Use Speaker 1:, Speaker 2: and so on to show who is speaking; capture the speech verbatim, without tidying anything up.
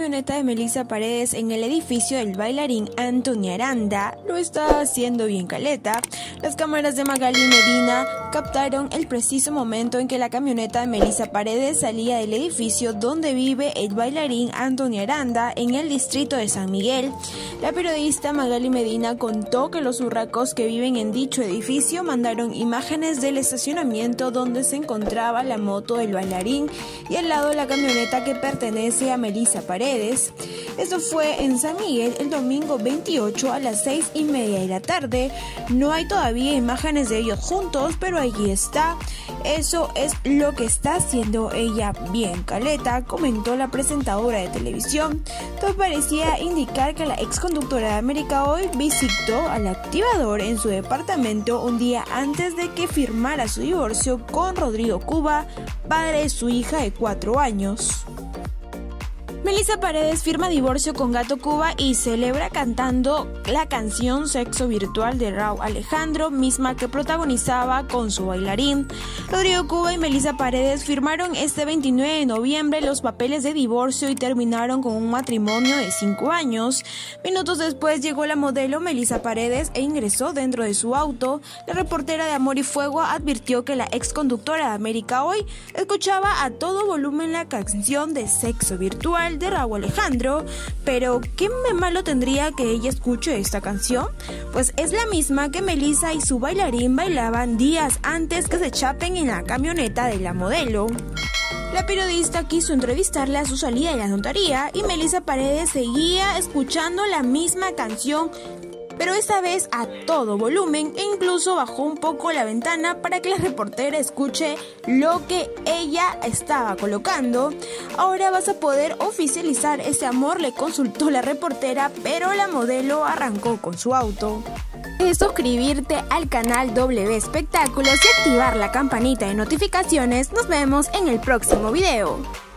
Speaker 1: camioneta de Melissa Paredes en el edificio del bailarín Antonio Aranda lo está haciendo bien caleta. Las cámaras de Magali Medina captaron el preciso momento en que la camioneta de Melissa Paredes salía del edificio donde vive el bailarín Antonio Aranda en el distrito de San Miguel. La periodista Magali Medina contó que los urracos que viven en dicho edificio mandaron imágenes del estacionamiento donde se encontraba la moto del bailarín y al lado la camioneta que pertenece a Melissa Paredes. Esto fue en San Miguel el domingo veintiocho a las seis y media de la tarde. No hay todavía imágenes de ellos juntos, pero allí está. Eso es lo que está haciendo ella bien caleta, comentó la presentadora de televisión. Todo parecía indicar que la ex conductora de América Hoy visitó al activador en su departamento un día antes de que firmara su divorcio con Rodrigo Cuba, padre de su hija de cuatro años. Melissa Paredes firma divorcio con Gato Cuba y celebra cantando la canción Sexo Virtual de Rauw Alejandro, misma que protagonizaba con su bailarín. Rodrigo Cuba y Melissa Paredes firmaron este veintinueve de noviembre los papeles de divorcio y terminaron con un matrimonio de cinco años. Minutos después llegó la modelo Melissa Paredes e ingresó dentro de su auto. La reportera de Amor y Fuego advirtió que la ex conductora de América Hoy escuchaba a todo volumen la canción de Sexo Virtual de Rauw Alejandro, pero ¿qué malo tendría que ella escuche esta canción? Pues es la misma que Melissa y su bailarín bailaban días antes que se chapen en la camioneta de la modelo. La periodista quiso entrevistarle a su salida de la notaría y Melissa Paredes seguía escuchando la misma canción, pero esta vez a todo volumen, e incluso bajó un poco la ventana para que la reportera escuche lo que ella estaba colocando. Ahora vas a poder oficializar ese amor, le consultó la reportera, pero la modelo arrancó con su auto. Es suscribirte al canal W Espectáculos y activar la campanita de notificaciones. Nos vemos en el próximo video.